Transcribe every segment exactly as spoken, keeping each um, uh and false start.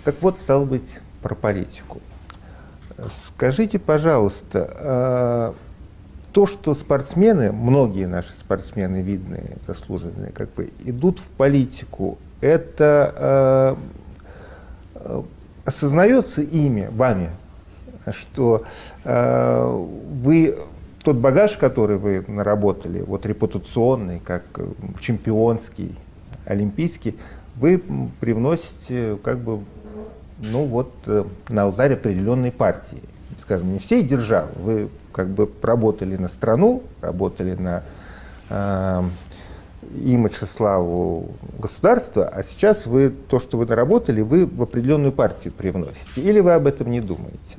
Так вот, стало быть, про политику. Скажите, пожалуйста, то, что спортсмены, многие наши спортсмены видные, заслуженные, как бы, идут в политику, это э, осознается ими, вами, что э, вы, тот багаж, который вы наработали, вот репутационный, как чемпионский, олимпийский, вы привносите как бы, ну вот, на алтарь определенной партии. Скажем, не всей державы. Вы как бы работали на страну, работали на э, имидж и славу государства, а сейчас вы то, что вы наработали, вы в определенную партию привносите. Или вы об этом не думаете?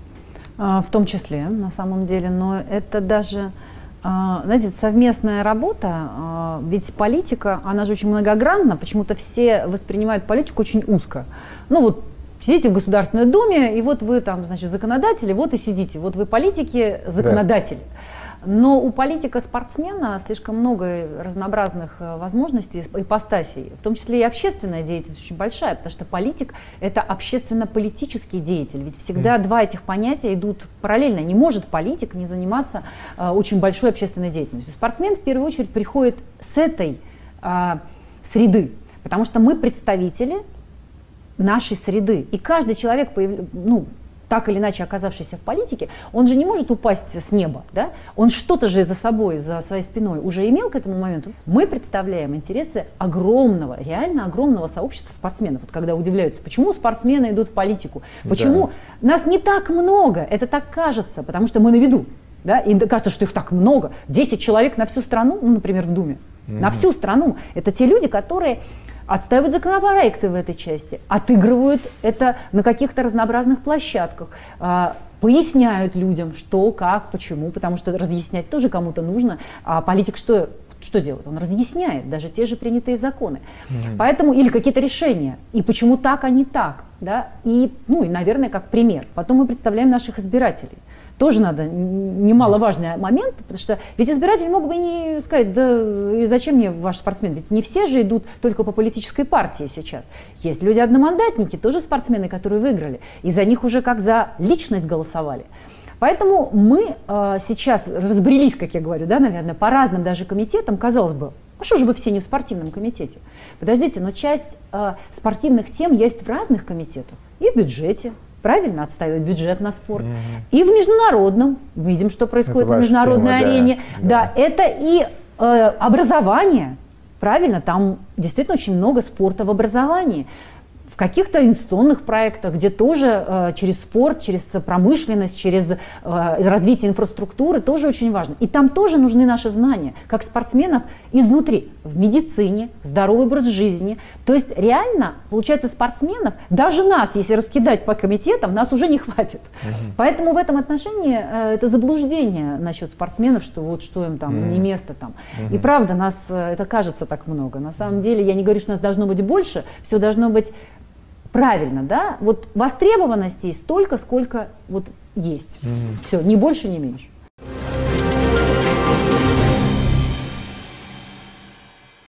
В том числе, на самом деле. Но это даже, знаете, совместная работа, ведь политика, она же очень многогранна, почему-то все воспринимают политику очень узко. Ну вот, сидите в Государственной Думе, и вот вы там, значит, законодатели, вот и сидите. Вот вы политики, законодатели. Да. Но у политика-спортсмена слишком много разнообразных возможностей, ипостасей, в том числе и общественная деятельность очень большая, потому что политик – это общественно-политический деятель. Ведь всегда mm. два этих понятия идут параллельно. Не может политик не заниматься э, очень большой общественной деятельностью. Спортсмен в первую очередь приходит с этой э, среды, потому что мы представители нашей среды. И каждый человек, ну, так или иначе оказавшийся в политике, он же не может упасть с неба, да? Он что-то же за собой, за своей спиной уже имел к этому моменту. Мы представляем интересы огромного, реально огромного сообщества спортсменов. Вот когда удивляются, почему спортсмены идут в политику, почему да. нас не так много, это так кажется, потому что мы на виду, да? И кажется, что их так много, десять человек на всю страну, ну, например, в Думе, mm-hmm. на всю страну. Это те люди, которые отстаивают законопроекты в этой части, отыгрывают это на каких-то разнообразных площадках, э, поясняют людям, что, как, почему, потому что разъяснять тоже кому-то нужно, а политик что, что делает? Он разъясняет даже те же принятые законы. Mm-hmm. Поэтому, или какие-то решения, и почему так, а не так, да, и, ну, и, наверное, как пример. Потом мы представляем наших избирателей. Тоже надо, немаловажный момент, потому что ведь избиратели могут бы не сказать, да и зачем мне ваш спортсмен, ведь не все же идут только по политической партии сейчас. Есть люди-одномандатники, тоже спортсмены, которые выиграли, и за них уже как за личность голосовали. Поэтому мы э, сейчас разбрелись, как я говорю, да, наверное, по разным даже комитетам, казалось бы, а что же вы все не в спортивном комитете? Подождите, но часть э, спортивных тем есть в разных комитетах, и в бюджете. Правильно, отстаивать бюджет на спорт. Mm-hmm. И в международном. Видим, что происходит на международной тема, арене. Да, да. Да, это и э, образование. Правильно, там действительно очень много спорта в образовании. В каких-то инвестиционных проектах, где тоже э, через спорт, через промышленность, через э, развитие инфраструктуры тоже очень важно. И там тоже нужны наши знания, как спортсменов изнутри, в медицине, здоровый образ жизни. То есть реально, получается, спортсменов, даже нас, если раскидать по комитетам, нас уже не хватит. Угу. Поэтому в этом отношении э, это заблуждение насчет спортсменов, что вот что им там, угу. не место там. Угу. И правда, нас э, это кажется так много. На самом деле, я не говорю, что нас должно быть больше, все должно быть правильно, да? Вот востребованность есть столько, сколько вот есть. Угу. Все, ни больше, ни меньше.